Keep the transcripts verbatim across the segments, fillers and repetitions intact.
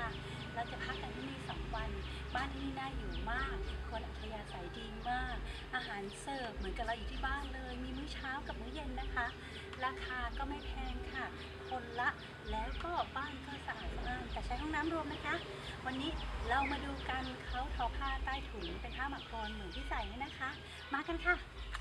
ค่ะเราจะพักกันที่นี่สองวันบ้านที่นี่น่าอยู่มากคนอัธยาศัยดีมากอาหารเสิร์ฟเหมือนกับเราอยู่ที่บ้านเลยมีมื้อเช้ากับมื้อเย็นนะคะราคาก็ไม่แพงค่ะคนละแล้วก็บ้านก็สะอาดสะอ้านแต่ใช้ห้องน้ำรวมนะคะวันนี้เรามาดูกันเขาทอผ้าใต้ถุนเป็นผ้าหมักโคลนเหมือนที่ใส่นี่นะคะมากันค่ะ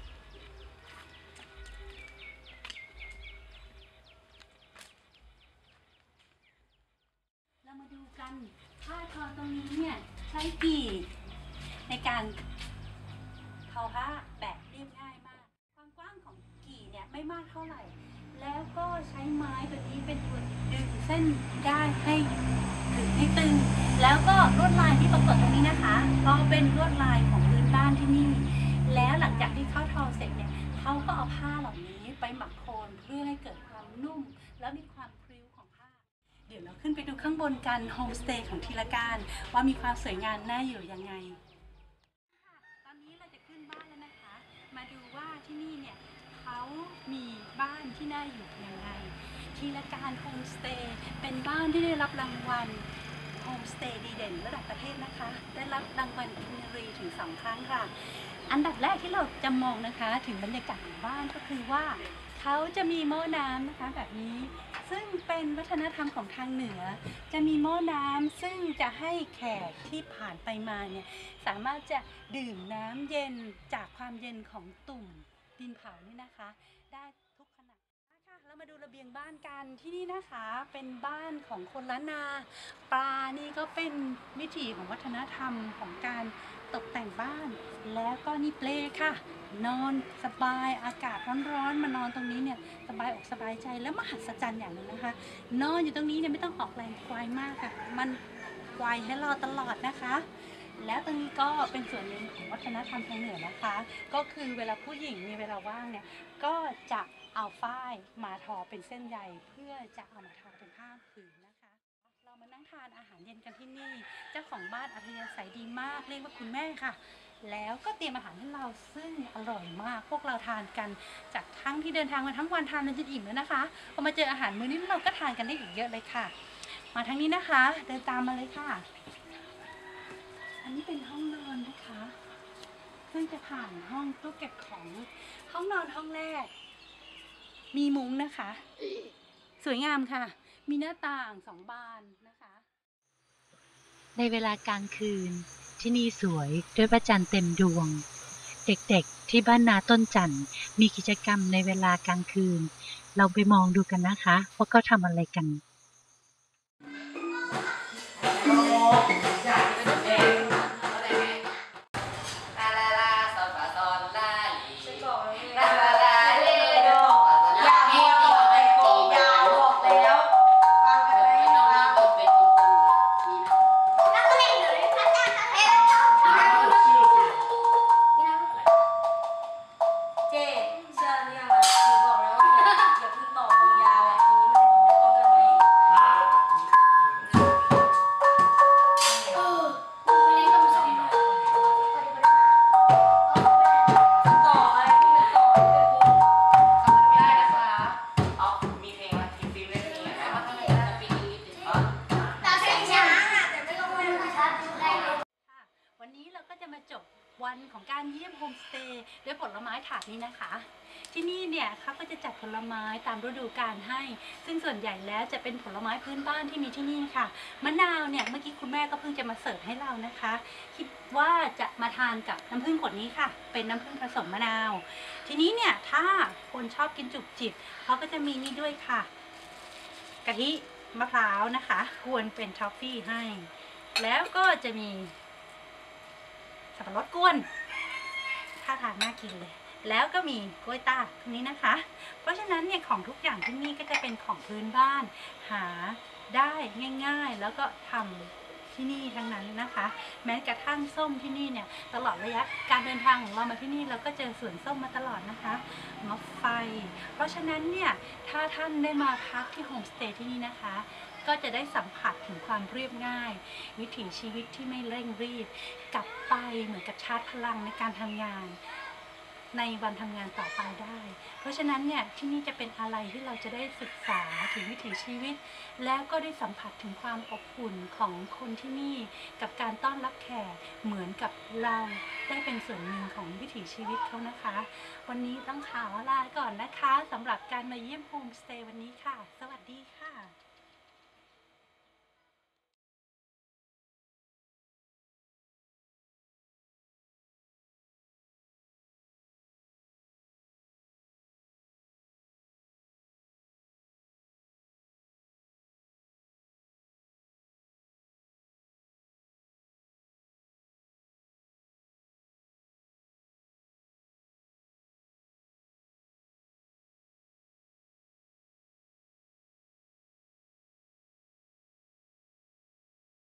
เรามาดูกันผ้าทอตรงนี้เนี่ยใช้กี่ในการทอผ้าแบบเรียบง่ายมากความกว้างของกี่เนี่ยไม่มากเท่าไหร่แล้วก็ใช้ไม้ตัวนี้เป็นตัวดึงเส้นได้ให้ถึงให้ตึงแล้วก็ลวดลายที่ปรากฏตรงนี้นะคะก็เป็นลวดลายของพื้นบ้านที่นี่แล้วหลังจากที่เขาทอเสร็จเนี่ยเขาก็เอาผ้าเหล่านี้ไปหมักโคลนเพื่อให้เกิดความนุ่มแล้วมีความพริ้วของผ้าเดี๋ยวเราขึ้นไปดูข้างบนกันโฮมสเตย์ของทีละการว่ามีความสวยงามน่าอยู่ยังไงตอนนี้เราจะขึ้นบ้านแล้วนะคะมาดูว่าที่นี่เนี่ยเขามีบ้านที่น่าอยู่ยังไงทีละการโฮมสเตย์เป็นบ้านที่ได้รับรางวัลโฮมสเตย์ดีเด่นระดับประเทศนะคะได้รับรางวัลคินรีถึงสองครั้งค่ะอันดับแรกที่เราจะมองนะคะถึงบรรยากาศของบ้านก็คือว่าเขาจะมีหม้อน้ำนะคะแบบนี้ซึ่งเป็นวัฒนธรรมของทางเหนือจะมีหม้อน้ำซึ่งจะให้แขกที่ผ่านไปมาเนี่ยสามารถจะดื่มน้ำเย็นจากความเย็นของตุ่มดินเผานี่นะคะได้ทุกขณะค่ะเรามาดูระเบียงบ้านกันที่นี่นะคะเป็นบ้านของคนล้านนาปลานี่ก็เป็นวิถีของวัฒนธรรมของการตกแต่งบ้านแล้วก็นี่เปลค่ะนอนสบายอากาศร้อนๆมานอนตรงนี้เนี่ยสบายอกสบายใจแล้วมหัศจรรย์อย่างหนึ่งนะคะนอนอยู่ตรงนี้เนี่ยไม่ต้องออกแรงควายมากค่ะมันควายให้เราตลอดนะคะแล้วตรงนี้ก็เป็นส่วนหนึ่งของวัฒนธรรมทางเหนือนะคะก็คือเวลาผู้หญิงมีเวลาว่างเนี่ยก็จะเอาฝ้ายมาทอเป็นเส้นใยเพื่อจะเอามาทอเป็นผ้าผืนนะคะเรามานั่งทานอาหารเย็นกันที่นี่เจ้าของบ้านอัธยาศัยดีมากเรียกว่าคุณแม่ค่ะแล้วก็เตรียมอาหารให้เราซึ่งอร่อยมากพวกเราทานกันจากทั้งที่เดินทางมาทั้งวันทานจนอิ่มแล้วนะคะพอมาเจออาหารมื้อนี้เราก็ทานกันได้อีกเยอะเลยค่ะมาทางนี้นะคะเดินตามมาเลยค่ะอันนี้เป็นห้องนอนนะคะซึ่งจะผ่านห้องตู้เก็บของห้องนอนห้องแรกมีมุ้งนะคะสวยงามค่ะมีหน้าต่างสองบานนะคะในเวลากลางคืนที่นี่สวยด้วยพระจันทร์เต็มดวงเด็กๆที่บ้านนาต้นจันทร์มีกิจกรรมในเวลากลางคืนเราไปมองดูกันนะคะว่าเขาทำอะไรกันวันของการเยี่ยมโฮมสเตย์ด้วยผลไม้ถาดนี้นะคะที่นี่เนี่ยเขาก็จะจัดผลไม้ตามฤดูกาลให้ซึ่งส่วนใหญ่แล้วจะเป็นผลไม้พื้นบ้านที่มีที่นี่ค่ะมะนาวเนี่ยเมื่อกี้คุณแม่ก็เพิ่งจะมาเสิร์ฟให้เรานะคะคิดว่าจะมาทานกับน้ำผึ้งขวดนี้ค่ะเป็นน้ำผึ้งผสมมะนาวทีนี้เนี่ยถ้าคนชอบกินจุกจิบเขาก็จะมีนี่ด้วยค่ะกะทิมะพร้าวนะคะควรเป็นทอฟฟี่ให้แล้วก็จะมีสับปะรดกวนท่าทางน่ากินเลยแล้วก็มีกล้วยตากตรงนี้นะคะเพราะฉะนั้นเนี่ยของทุกอย่างที่นี่ก็จะเป็นของพื้นบ้านหาได้ง่ายๆแล้วก็ทำที่นี่ทั้งนั้นนะคะแม้กระทั่งส้มที่นี่เนี่ยตลอดระยะการเดินทางของเรามาที่นี่เราก็เจอสวนส้มมาตลอดนะคะมะไฟเพราะฉะนั้นเนี่ยถ้าท่านได้มาพักที่โฮมสเตย์ที่นี่นะคะก็จะได้สัมผัสถึงความเรียบง่ายวิถีชีวิตที่ไม่เร่งรีบกลับไปเหมือนกับชาร์จพลังในการทำงานในวันทำงานต่อไปได้ เพราะฉะนั้นเนี่ยที่นี่จะเป็นอะไรที่เราจะได้ศึกษาถึงวิถีชีวิต แล้วก็ได้สัมผัสถึงความอบอุ่นของคนที่นี่กับการต้อนรับแขกเหมือนกับเราได้เป็นส่วนหนึ่งของวิถีชีวิตเขานะคะ วันนี้ต้องขอลาก่อนนะคะสำหรับการมาเยี่ยมโฮมสเตย์วันนี้ค่ะ สวัสดีค่ะ